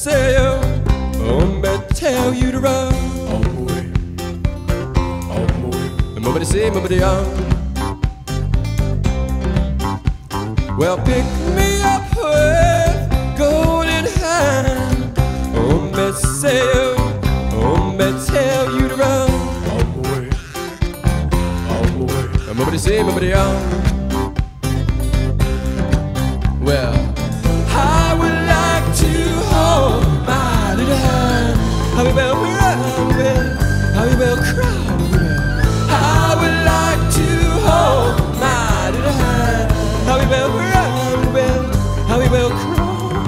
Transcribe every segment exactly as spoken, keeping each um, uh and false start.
say you, oh, me tell you to run. Oh boy, oh boy, nobody say, nobody on. Well, pick me up with golden hand. Oh, me say you, oh, me tell you to run. Oh boy, oh boy, nobody say, nobody on. Well, I would like to hold my little hand. How we will run with, how we will cry with. I would like to hold my little hand. How we will run with, how we will cry.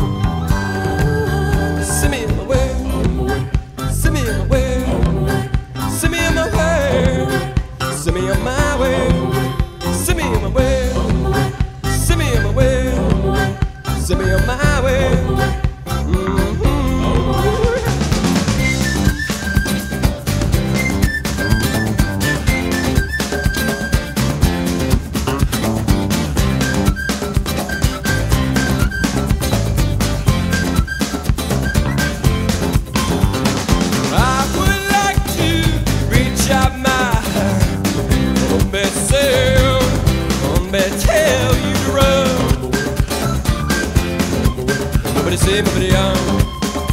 Send me in my way, send me in my way, send me in my way, send me on my way, send me in my way, send me in my way. Send me on my way. Mm-hmm. I would like to reach out my hand. Oh, me say, oh, me tell you to run. Nobody say, nobody on.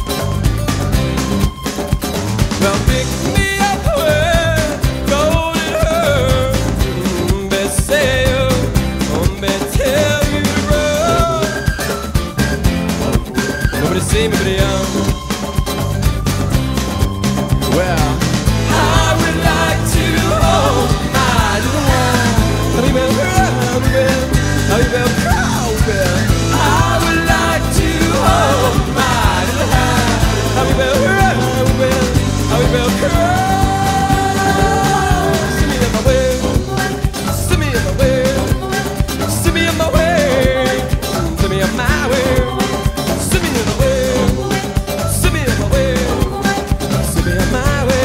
Well, pick me up with golden hair. Mm, me say, oh, me tell you to run. Nobody say, nobody on. Well, I would like to hold my little hand. How you will run, how you will, how you will crawl, well. I would like to hold my little hand. How we will run, how we will, how we will cry. Send me on my way, send me on my way, send me on my way, send me on my way, send me on my way, send me on my way, send me on my way.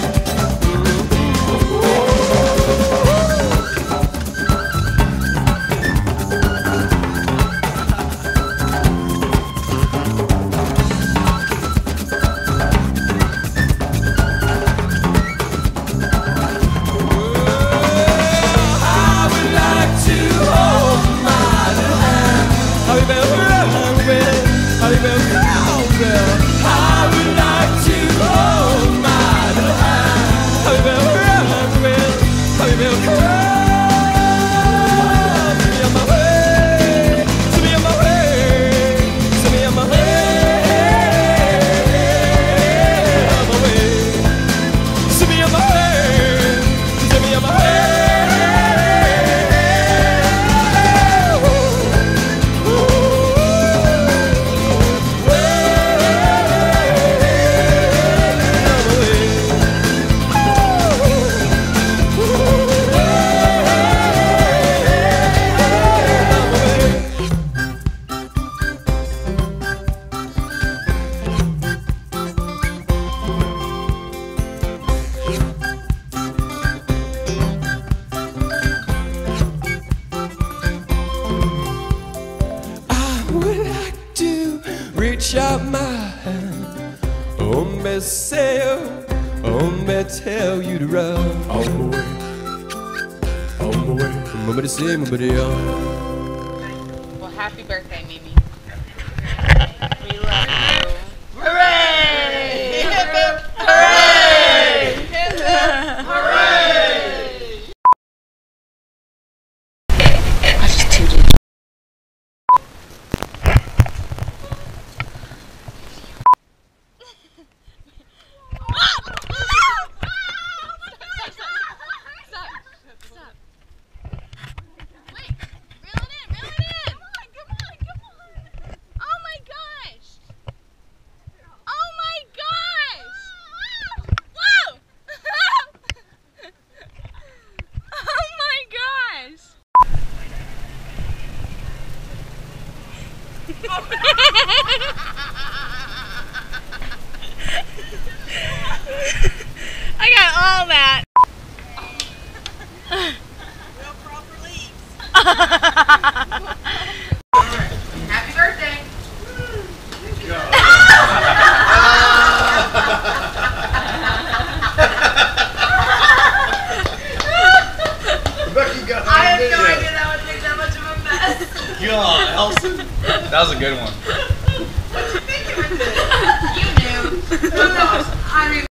Reach out my hand. Oh, me say, oh, me tell you to run. Oh boy, oh boy, nobody say, nobody on. Well, happy birthday, Mimi. We love you. Hooray! Hip hip hooray! Hip hip hooray! I just tooted. I got all that. Real proper leaves. Happy birthday! I have no idea that would make that much of a mess. God, Elson. That was a good one. What do you think it would do? You knew. No, no, I mean.